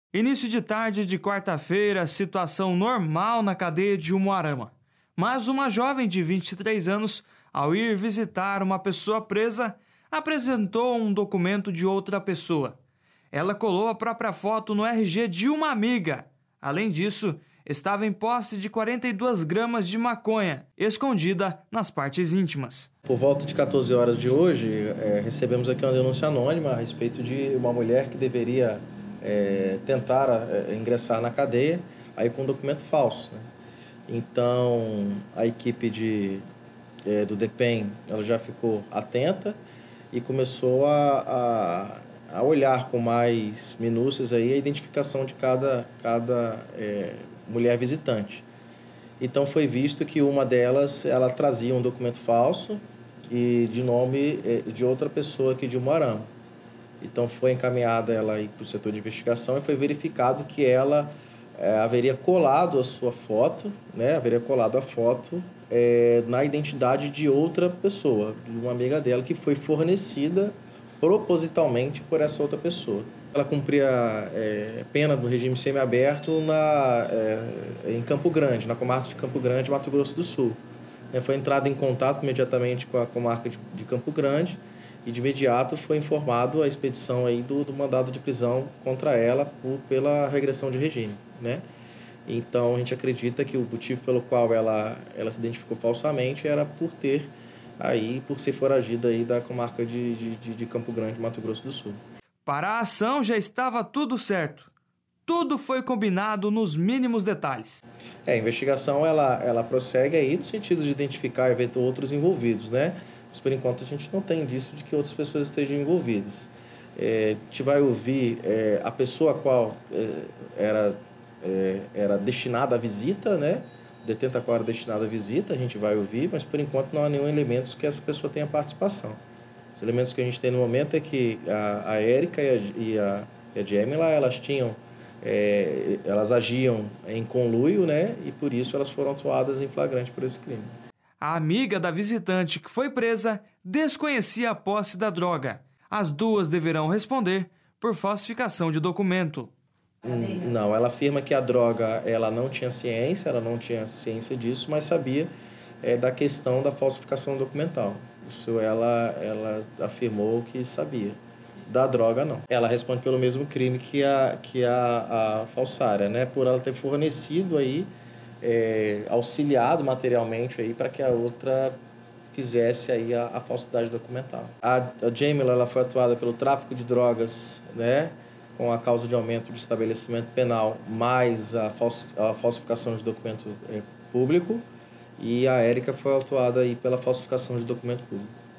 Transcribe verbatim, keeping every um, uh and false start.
Início de tarde de quarta-feira, situação normal na cadeia de Umuarama. Mas uma jovem de vinte e três anos, ao ir visitar uma pessoa presa, apresentou um documento de outra pessoa. Ela colou a própria foto no R G de uma amiga. Além disso, estava em posse de quarenta e duas gramas de maconha, escondida nas partes íntimas. Por volta de quatorze horas de hoje, é, recebemos aqui uma denúncia anônima a respeito de uma mulher que deveria é, tentar é, ingressar na cadeia aí com um documento falso, né? Então, a equipe de, é, do DEPEN ela já ficou atenta e começou a, a, a olhar com mais minúcias aí a identificação de cada, cada é, mulher visitante. Então foi visto que uma delas ela trazia um documento falso e de nome de outra pessoa aqui de Umuarama. Então foi encaminhada ela para o setor de investigação e foi verificado que ela é, haveria colado a sua foto, né, haveria colado a foto é, na identidade de outra pessoa, de uma amiga dela que foi fornecida propositalmente por essa outra pessoa. Ela cumpria é, pena do regime semiaberto na, é, em Campo Grande, na comarca de Campo Grande, Mato Grosso do Sul. É, foi entrado em contato imediatamente com a comarca de, de Campo Grande e de imediato foi informado a expedição aí do, do mandado de prisão contra ela por, pela regressão de regime, né? Então a gente acredita que o motivo pelo qual ela, ela se identificou falsamente era por ter aí, por ser foragida aí da comarca de, de, de, de Campo Grande, Mato Grosso do Sul. Para a ação já estava tudo certo. Tudo foi combinado nos mínimos detalhes. É, a investigação ela, ela prossegue aí no sentido de identificar eventuais outros envolvidos, né? Mas por enquanto a gente não tem indício de que outras pessoas estejam envolvidas. É, a gente vai ouvir é, a pessoa a qual é, era, é, era destinada à visita, né? Detenta a qual era destinada à visita, a gente vai ouvir, mas por enquanto não há nenhum elemento que essa pessoa tenha participação. Os elementos que a gente tem no momento é que a, a Érica e a, e a, e a Jamila, elas tinham, é, elas agiam em conluio, né? E por isso elas foram atuadas em flagrante por esse crime. A amiga da visitante que foi presa desconhecia a posse da droga. As duas deverão responder por falsificação de documento. Não, ela afirma que a droga ela não tinha ciência, ela não tinha ciência disso, mas sabia é, da questão da falsificação documental. Isso ela, ela afirmou que sabia. Da droga, não. Ela responde pelo mesmo crime que a, que a, a falsária, né? Por ela ter fornecido aí, é, auxiliado materialmente aí para que a outra fizesse aí a, a falsidade documental. A, a Jamila, ela foi atuada pelo tráfico de drogas, né? Com a causa de aumento de estabelecimento penal, mais a, fals, a falsificação de documento é, público. E a Érica foi autuada aí pela falsificação de documento público.